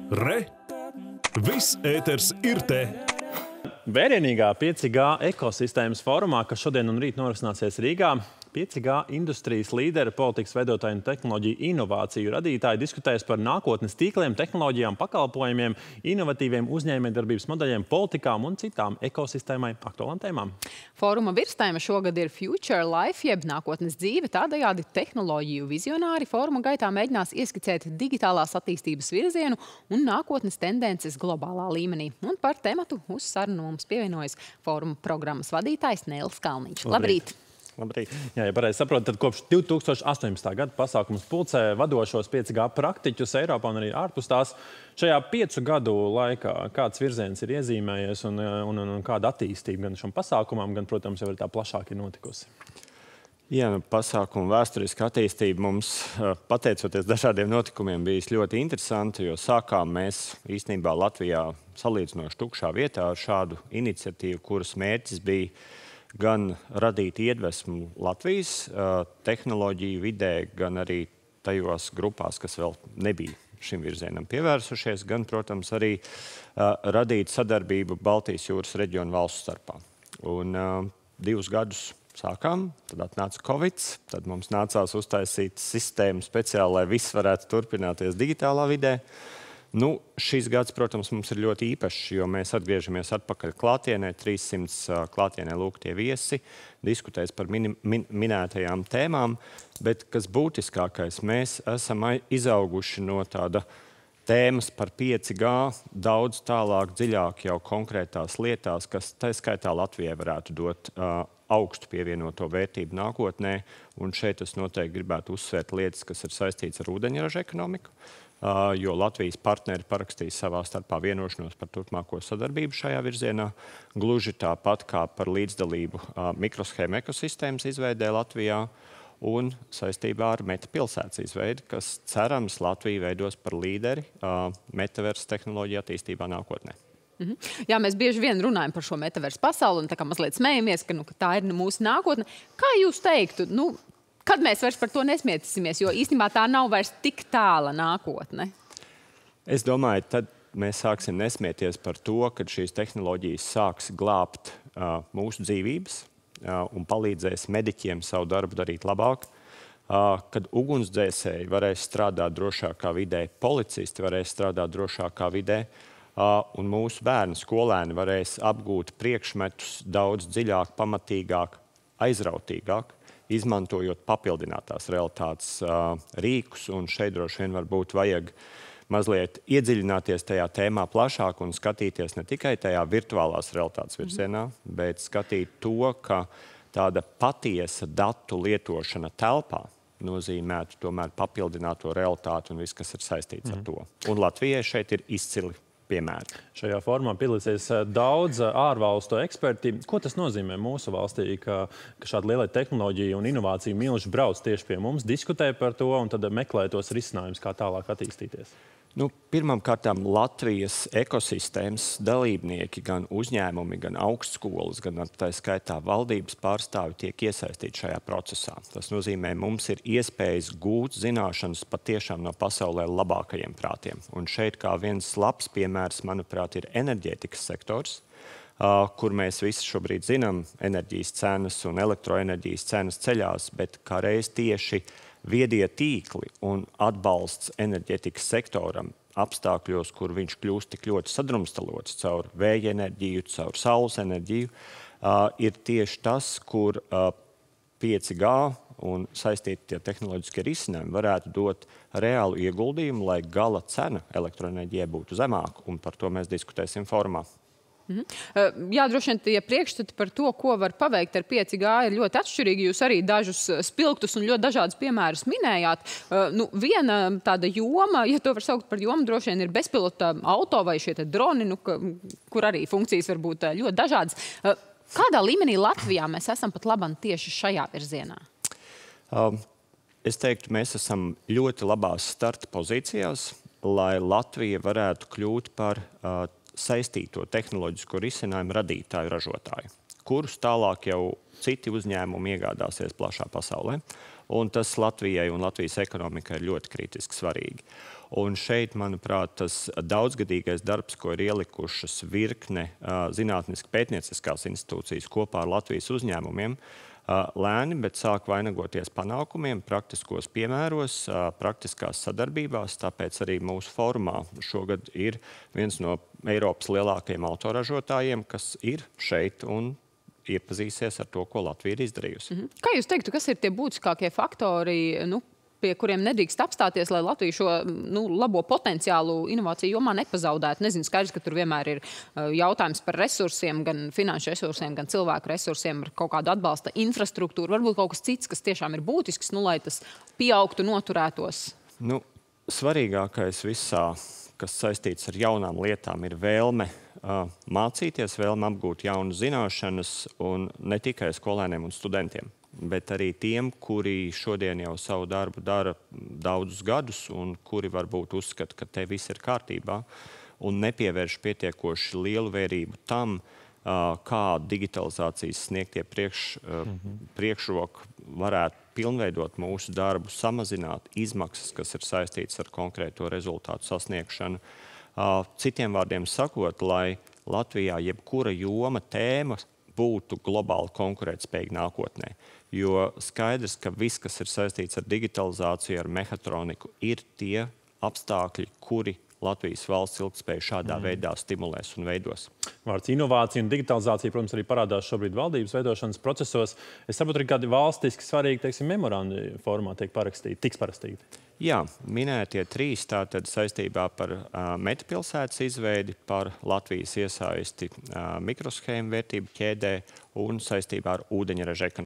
Re! Viss ēters ir te! Vērienīgā 5G ekosistēmas fórumā, kas šodien un rīt norisināsies Rīgā, 5G industrijas līderi, politikas veidotāji un tehnoloģiju inovāciju radītāji diskutēs par nākotnes tīkliem, tehnoloģijām, pakalpojumiem, inovatīviem uzņēmējdarbības modeļiem, politikām un citām ekosistēmai aktuālām tēmām. Fóruma virstēma šogad ir Future Life, jeb nākotnes dzīve. Tādējādi tehnoloģiju vizionāri fóruma gaitā mēģinās ieskicēt digitālās attīstības virzienu un nākotnes tendences globālā līmenī. Un par tematu uz sarunu mums pievienojas fóruma programmas vadītājs Nēlis Kalniņš. Labrīt! Labrīt. Jā, ja pareizi saprotu, tad kopš 2018. gada pasākums pulcē vadošos 5G praktiķus Eiropā un arī ārpus tās. Šajā 5 gadu laikā kāds virziens ir iezīmējies un kāda attīstība gan šam pasākumam, gan, protams, jau ir tā plašāk ir notikusi? Jā, pasākuma vēsturiska attīstība mums, pateicoties dažādiem notikumiem, bijis ļoti interesanti, jo sākām mēs īstenībā Latvijā salīdzinoši tukšā vietā ar šādu iniciatīvu, kuras mērķis bija gan radīt iedvesmu Latvijas tehnoloģiju vidē, gan arī tajos grupās, kas vēl nebija šim virzienam pievērsušies, gan, protams, arī radīt sadarbību Baltijas jūras reģionu valstu starpā. Un 2 gadus sākām, tad atnāca Covid, tad mums nācās uztaisīt sistēmu speciāli, lai viss varētu turpināties digitālā vidē. Nu, šis gads, protams, mums ir ļoti īpašs, jo mēs atgriežamies atpakaļ klātienē, 300 klātienē lūgtie viesi, diskutēs par minētajām tēmām, bet kas būtiskākais, mēs esam izauguši no tāda tēmas par 5G daudz tālāk, dziļāk jau konkrētās lietās, kas tā skaitā Latvijai varētu dot augstu pievienoto vērtību nākotnē, un šeit es noteikti gribētu uzsvērt lietas, kas ir saistīts ar ūdeņraža ekonomiku, jo Latvijas partneri parakstīs savā starpā vienošanos par turpmāko sadarbību šajā virzienā, gluži tāpat kā par līdzdalību mikroshēmu ekosistēmas izveidē Latvijā un saistībā ar meta pilsētas izveidi, kas cerams Latviju veidos par līderi metaversa tehnoloģiju attīstībā nākotnē. Jā, mēs bieži vien runājam par šo metaversu pasauli un tā kā mazliet smējamies, ka tā ir mūsu nākotne. Kā jūs teiktu, kad mēs vairs par to nesmietisimies, jo īstenībā tā nav vairs tik tāla nākotne? Es domāju, tad mēs sāksim nesmieties par to, kad šīs tehnoloģijas sāks glābt mūsu dzīvības un palīdzēs mediķiem savu darbu darīt labāk, kad ugunsdzēsēji varēs strādāt drošākā vidē, policisti varēs strādāt drošākā vidē, un mūsu bērni, skolēni varēs apgūt priekšmetus daudz dziļāk, pamatīgāk, aizrautīgāk, izmantojot papildinātās realitātes rīkus, un šeit droši vien varbūt vajag mazliet iedziļināties tajā tēmā plašāk un skatīties ne tikai tajā virtuālās realitātes virzienā, bet skatīt to, ka tāda patiesa datu lietošana telpā nozīmētu tomēr papildināto realitāti un viss, kas ir saistīts ar to. Un Latvijai šeit ir izcili piemēri. Šajā formā piedalīsies daudz ārvalstu eksperti. Ko tas nozīmē mūsu valstī, ka šāda liela tehnoloģija un inovācija milži brauc tieši pie mums, diskutē par to un tad meklē tos risinājumus, kā tālāk attīstīties? Pirmkārtām Latvijas ekosistēmas dalībnieki, gan uzņēmumi, gan augstskolas, gan tā skaitā valdības pārstāvi tiek iesaistīti šajā procesā. Tas nozīmē, mums ir iespējas gūt zināšanas patiešām no pasaulē labākajiem prātiem. Un šeit kā viens labs piemērs, manuprāt, ir enerģētikas sektors, kur mēs visi šobrīd zinām enerģijas cenas un elektroenerģijas cenas ceļās, bet kā reiz tieši viedie tīkli un atbalsts enerģētikas sektoram apstākļos, kur viņš kļūst tik ļoti sadrumstalots caur vēja enerģiju, caur saules enerģiju, ir tieši tas, kur 5G un saistīti tie tehnoloģiskie risinājumi varētu dot reālu ieguldījumu, lai gala cena elektroenerģijai būtu zemāka, un par to mēs diskutēsim formā. Jā, droši vien tie priekšstati par to, ko var paveikt ar 5G, ir ļoti atšķirīgi. Jūs arī dažus spilgtus un ļoti dažādus piemērus minējāt. Viena tāda joma, ja to var saukt par jomu, droši vien ir bezpilota auto vai šie droni, kur arī funkcijas var būt ļoti dažādas. Kādā līmenī Latvijā mēs esam pat labam tieši šajā virzienā? Es teiktu, mēs esam ļoti labās starta pozīcijās, lai Latvija varētu kļūt par saistīto tehnoloģisko risinājumu radītāju ražotāju, kurus tālāk jau citi uzņēmumi iegādāsies plašā pasaulē. un tas Latvijai un Latvijas ekonomikai ir ļoti kritiski svarīgi. Un šeit, manuprāt, tas daudzgadīgais darbs, ko ir ielikušas virkne zinātniski pētnieciskās institūcijas kopā ar Latvijas uzņēmumiem, lēni, bet sāk vainagoties panākumiem, praktiskos piemēros, praktiskās sadarbībās. Tāpēc arī mūsu fórumā šogad ir viens no Eiropas lielākajiem autoražotājiem, kas ir šeit un iepazīsies ar to, ko Latvija ir izdarījusi. Kā jūs teiktu, kas ir tie būtiskākie faktori, pie kuriem nedrīkst apstāties, lai Latvija šo labo potenciālu inovāciju jomā nepazaudētu? Nezinu, skaidrs, ka tur vienmēr ir jautājums par resursiem, gan finanšu resursiem, gan cilvēku resursiem, ar kaut kādu atbalsta infrastruktūru. Varbūt kaut kas cits, kas tiešām ir būtisks, lai tas pieaugtu, noturētos. Svarīgākais visā, kas saistīts ar jaunām lietām, ir vēlme mācīties, vēlme apgūt jaunas zināšanas, un ne tikai skolēniem un studentiem, bet arī tiem, kuri šodien jau savu darbu dara daudzus gadus un kuri varbūt uzskata, ka te viss ir kārtībā un nepievērš pietiekoši lielu vērību tam, kā digitalizācijas sniegtie priekšroki varētu pilnveidot mūsu darbu, samazināt izmaksas, kas ir saistītas ar konkrēto rezultātu sasniegšanu. Citiem vārdiem sakot, lai Latvijā jebkura joma, tēma būtu globāli konkurētspējīga nākotnē. Jo skaidrs, ka viss, kas ir saistīts ar digitalizāciju, ar mehatroniku, ir tie apstākļi, kuri Latvijas valsts ilgtspēju šādā veidā stimulēs un veidos. Vārds inovācija un digitalizācija, protams, arī parādās šobrīd valdības veidošanas procesos. Es saprotu, ka kādi valstiski svarīgi, memorandi formā tiks parakstīti. Jā, minētie 3 tātad saistībā par metapilsētas izveidi, par Latvijas iesaisti mikroshēmu vērtību ķēdē un saistībā ar ūdeņraža ekonomiku.